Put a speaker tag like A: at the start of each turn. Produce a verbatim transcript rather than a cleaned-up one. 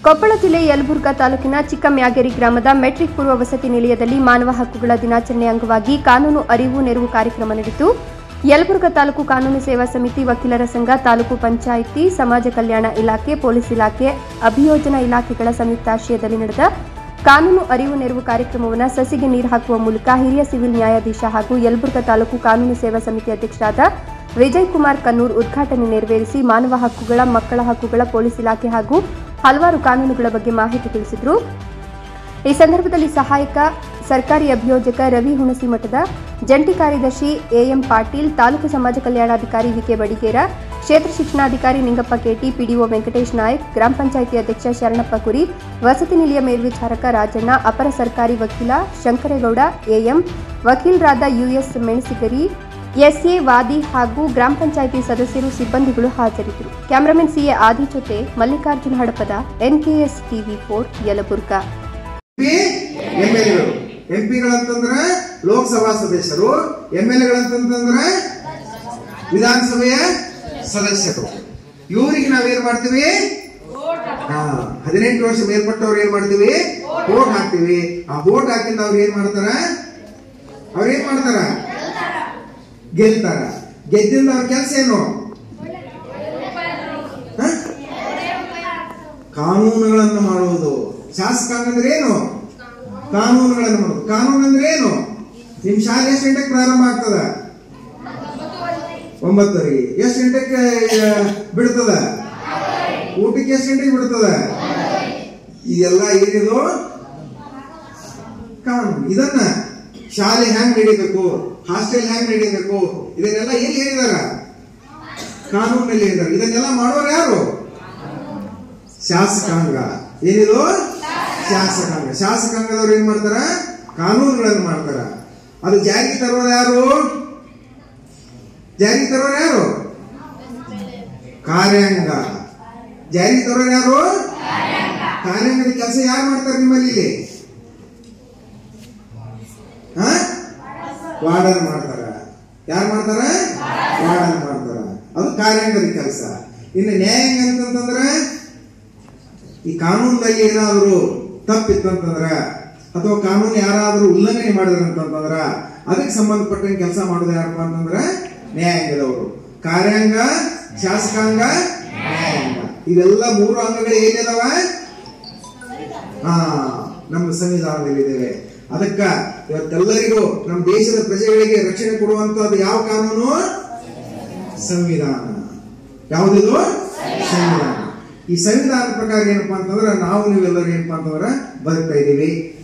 A: ಕೊಪ್ಪಳ ಜಿಲ್ಲೆ ಯಲಬುರ್ಗಾ ತಾಲೂಕಿನ ಚಿಕ್ಕಮ್ಯಾಗೇರಿ ಗ್ರಾಮದ ಮೆಟ್ರಿಕ್ ಪೂರ್ವ ವಸತಿ ನಿಲಯದಲ್ಲಿ ಮಾನವ ಹಕ್ಕುಗಳ ದಿನಾಚರಣೆ ಅಂಗವಾಗಿ ಕಾನೂನು ಅರಿವು ನೆರವು ಕಾರ್ಯಕ್ರಮ ನಡೆಯಿತು. ಯಲಬುರ್ಗಾ ತಾಲೂಕು ಕಾನೂನು ಸೇವಾ ಸಮಿತಿ, ವಕೀಲರ ಸಂಘ, ತಾಲೂಕು ಪಂಚಾಯಿತಿ, ಸಮಾಜ ಕಲ್ಯಾಣ ಇಲಾಖೆ, ಪೊಲೀಸ್ ಇಲಾಖೆ, ಅಭಿಯೋಜನಾ ಇಲಾಖೆಗಳ ಸಂಯುಕ್ತಾಶ್ರಯದಲ್ಲಿ ನಡೆದ ಕಾನೂನು ಅರಿವು ನೆರವು ಕಾರ್ಯಕ್ರಮವನ್ನು ಸಸಿಗೆ ನೀರು ಹಾಕುವ ಮೂಲಕ ಹಿರಿಯ ಸಿವಿಲ್ ನ್ಯಾಯಾಧೀಶ ಹಾಗೂ ಯಲಬುರ್ಗಾ ತಾಲೂಕು ಕಾನೂನು ಸೇವಾ ಸಮಿತಿ ಅಧ್ಯಕ್ಷರಾದ ವಿಜಯ್ ಕುಮಾರ್ ಕನ್ನೂರ್ ಉದ್ಘಾಟನೆ ನೆರವೇರಿಸಿ ಮಾನವ ಹಕ್ಕುಗಳ, ಮಕ್ಕಳ ಹಕ್ಕುಗಳ, ಪೊಲೀಸ್ ಇಲಾಖೆ ಹಾಗೂ ಹಲವಾರು ಕಾನೂನುಗಳ ಬಗ್ಗೆ ಮಾಹಿತಿ ತಿಳಿಸಿದರು. ಈ ಸಂದರ್ಭದಲ್ಲಿ ಸಹಾಯಕ ಸರ್ಕಾರಿ ಅಭಿಯೋಜಕ ರವಿ ಹುಣಸಿಮಠದ, ಜಂಟಿ ಕಾರ್ಯದರ್ಶಿ ಎಎಂ ಪಾಟೀಲ್, ತಾಲೂಕು ಸಮಾಜ ಕಲ್ಯಾಣಾಧಿಕಾರಿ ವಿಕೆ ಬಡಿಗೇರ, ಕ್ಷೇತ್ರ ಶಿಕ್ಷಣಾಧಿಕಾರಿ ನಿಂಗಪ್ಪ ಕೆಟಿ, ಪಿಡಿಒ ವೆಂಕಟೇಶ್ ನಾಯಕ್, ಗ್ರಾಮ ಪಂಚಾಯಿತಿ ಅಧ್ಯಕ್ಷ ಶರಣಪ್ಪ ಕುರಿ, ವಸತಿ ನಿಲಯ ಮೇಲ್ವಿಚಾರಕ ರಾಜಣ್ಣ, ಅಪರ ಸರ್ಕಾರಿ ವಕೀಲ ಶಂಕರೇಗೌಡ, ಎಎಂ ವಕೀಲರಾದ ಯುಎಸ್ ಮೆಣಸಿಗರಿ, ಎಸ್ಎ ವಾದಿ ಹಾಗೂ ಗ್ರಾಮ ಪಂಚಾಯಿತಿ ಸದಸ್ಯರು, ಸಿಬ್ಬಂದಿಗಳು ಹಾಜರಿದ್ದರು. ಕ್ಯಾಮರಾಮನ್ ಸಿಎ ಆದಿ ಜೊತೆ Mallikarjuna Hadapada, NKS TV for Yelburga.
B: ಎಂಪಿಗಳಂತಂದ್ರೆ ಲೋಕಸಭಾ ಸದಸ್ಯರು, ಎಂಎಲ್ಎಗಳಂತಂದ್ರೆ ವಿಧಾನಸಭೆಯ ಸದಸ್ಯರು. ಇವರಿಗೆ ನಾವೇನ್ ಮಾಡ್ತೀವಿ? ಹದಿನೆಂಟು ವರ್ಷ ಮೇಲ್ಪಟ್ಟವ್ರು ಏನ್ ಮಾಡ್ತೀವಿ? ವೋಟ್ ಹಾಕ್ತಿವಿ. ಆ ವೋಟ್ ಹಾಕಿಂದ ಅವ್ರು ಏನ್ ಮಾಡ್ತಾರ? ಅವ್ರ ಏನ್ ಮಾಡ್ತಾರ? ಗೆಲ್ತಾರ. ಗೆದ್ದಿಂದ ಅವ್ರ ಕೆಲಸ ಏನು? ಕಾನೂನುಗಳನ್ನು ಮಾಡುವುದು. ಶಾಸಕಾಂಗ ಅಂದ್ರೆ ಏನು? ಕಾನೂನುಗಳನ್ನು ಮಾಡೋದು. ಕಾನೂನು ಅಂದ್ರೆ ಏನು? ನಿಮ್ ಶಾಲೆ ಎಷ್ಟು ಗಂಟೆಗೆ ಪ್ರಾರಂಭ ಆಗ್ತದ? ಒಂಬತ್ತುವರೆಗೆ. ಎಷ್ಟು ಗಂಟೆಗೆ ಬಿಡ್ತದ? ಊಟಕ್ಕೆ ಎಷ್ಟು ಗಂಟೆಗೆ ಬಿಡ್ತದ? ಇದೆಲ್ಲ ಏನಿದು? ಕಾನೂನು. ಇದನ್ನ ಶಾಲೆ ಹೆಂಗ್ ನಡೀಬೇಕು, ಹಾಸ್ಟೆಲ್ ಹೆಂಗ್ ನಡೀಬೇಕು, ಇದನ್ನೆಲ್ಲ ಎಲ್ಲಿ ಹೇಳಿದಾರ? ಕಾನೂನಲ್ಲಿ ಹೇಳಿದಾರೆ. ಇದನ್ನೆಲ್ಲ ಮಾಡೋರು ಯಾರು? ಶಾಸಕಾಂಗ. ಏನಿದು? ಶಾಸಕಾಂಗ. ಶಾಸಕಾಂಗದವ್ರು ಏನ್ ಮಾಡ್ತಾರ? ಕಾನೂನುಗಳನ್ನು ಮಾಡ್ತಾರ. ಅದು ಜಾರಿಗೆ ತರೋರು ಯಾರು? ಜಾರಿಗೆ ತರೋರು ಯಾರು? ಕಾರ್ಯಾಂಗ. ಜಾರಿಗೆ ತರೋರು ಯಾರು? ಕಾರ್ಯಾಂಗದ ಕೆಲಸ ಯಾರು ಮಾಡ್ತಾರೆ ನಿಮ್ಮಲ್ಲಿ? ಇಲ್ಲಿ ವಾರ್ಡನ್ ಮಾಡ್ತಾರ. ಯಾರು ಮಾಡ್ತಾರ? ವಾರ್ಡನ್ ಮಾಡ್ತಾರ. ಅದು ಕಾರ್ಯಾಂಗದ ಕೆಲಸ. ಇನ್ನು ನ್ಯಾಯಾಂಗ ಅಂತಂದ್ರೆ ಈ ಕಾನೂನಲ್ಲಿ ಏನಾದ್ರು ತಪ್ಪಿತ್ತಂತಂದ್ರ ಅಥವಾ ಕಾನೂನು ಯಾರಾದ್ರೂ ಉಲ್ಲಂಘನೆ ಮಾಡಿದ್ರಂತಂದ್ರ ಅದಕ್ಕೆ ಸಂಬಂಧಪಟ್ಟ ಕೆಲಸ ಮಾಡೋದು ಯಾರಪ್ಪ ಅಂತಂದ್ರ ನ್ಯಾಯಾಂಗದವರು. ಕಾರ್ಯಾಂಗ, ಶಾಸಕಾಂಗ, ನ್ಯಾಯಾಂಗ. ಇವೆಲ್ಲ ಮೂರು ಅಂಗಗಳು ಏನಿದಾವ? ಹಾ, ನಮ್ಮ ಸಂವಿಧಾನದಲ್ಲಿದ್ದೇವೆ. ಅದಕ್ಕ ಇವತ್ತೆಲ್ಲರಿಗೂ ನಮ್ಮ ದೇಶದ ಪ್ರಜೆಗಳಿಗೆ ರಕ್ಷಣೆ ಕೊಡುವಂತದ್ದು ಯಾವ ಕಾನೂನು? ಸಂವಿಧಾನ. ಯಾವುದಿದು? ಸಂವಿಧಾನ. ಈ ಸಂವಿಧಾನದ ಪ್ರಕಾರ ಏನಪ್ಪಾ ಅಂತಂದ್ರೆ ನಾವು ನೀವೆಲ್ಲರೂ ಏನಪ್ಪಾ ಅಂತಂದ್ರೆ ಬದುಕ್ತಾ ಇದ್ದೀವಿ.